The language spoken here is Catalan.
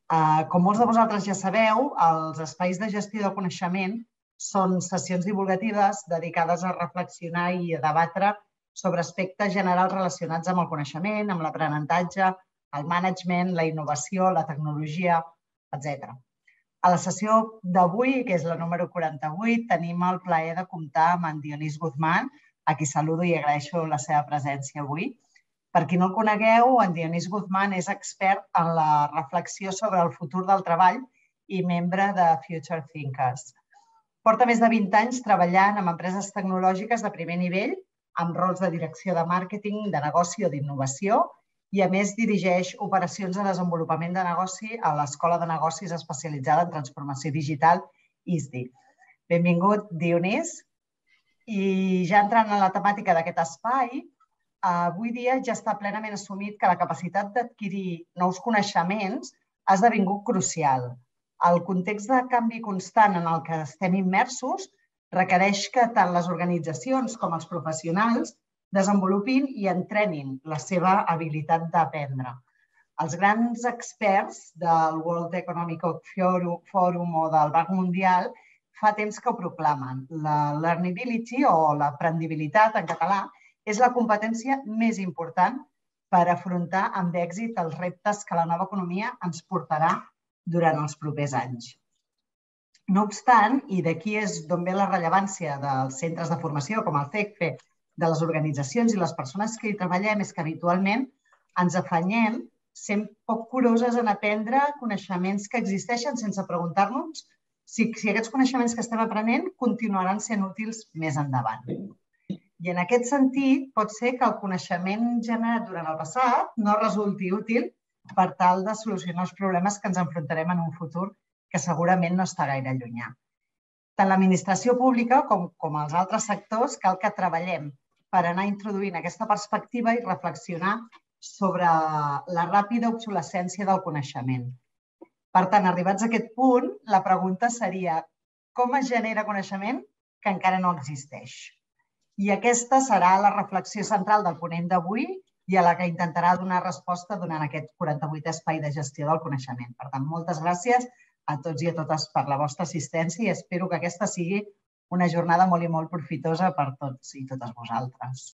Com molts de vosaltres ja sabeu, els espais de gestió del coneixement són sessions divulgatives dedicades a reflexionar i a debatre sobre aspectes generals relacionats amb el coneixement, amb l'aprenentatge, el management, la innovació, la tecnologia, etc. A la sessió d'avui, que és la número 48, tenim el plaer de comptar amb en Dionís Guzmán, a qui saludo i agraeixo la seva presència avui. Per qui no el conegueu, en Dionís Guzmán és expert en la reflexió sobre el futur del treball i membre de Future Thinkers. Porta més de 20 anys treballant amb empreses tecnològiques de primer nivell, amb rols de direcció de màrqueting, de negoci o d'innovació, i a més dirigeix operacions de desenvolupament de negoci a l'Escola de Negocis especialitzada en transformació digital ISDI. Benvingut, Dionís. I ja entrant en la temàtica d'aquest espai, avui dia ja està plenament assumit que la capacitat d'adquirir nous coneixements ha esdevingut crucial. El context de canvi constant en el que estem immersos requereix que tant les organitzacions com els professionals desenvolupin i entrenin la seva habilitat d'aprendre. Els grans experts del World Economic Forum o del Banc Mundial fa temps que ho proclamen. La learnability o l'aprendibilitat en català és la competència més important per afrontar amb èxit els reptes que la nova economia ens portarà durant els propers anys. No obstant, i d'aquí és d'on ve la rellevància dels centres de formació com el CECFE, de les organitzacions i les persones que hi treballem, és que habitualment ens afanyem sent poc curoses en aprendre coneixements que existeixen sense preguntar-nos si aquests coneixements que estem aprenent continuaran sent útils més endavant. I en aquest sentit, pot ser que el coneixement generat durant el passat no resulti útil per tal de solucionar els problemes que ens enfrontarem en un futur que segurament no està gaire llunyà. Tant l'administració pública com els altres sectors cal que treballem per anar introduint aquesta perspectiva i reflexionar sobre la ràpida obsolescència del coneixement. Per tant, arribats a aquest punt, la pregunta seria com es genera coneixement que encara no existeix? I aquesta serà la reflexió central del ponent d'avui i a la que intentarà donar resposta durant aquest 48è espai de gestió del coneixement. Per tant, moltes gràcies a tots i a totes per la vostra assistència i espero que aquesta sigui una jornada molt i molt profitosa per tots i totes vosaltres.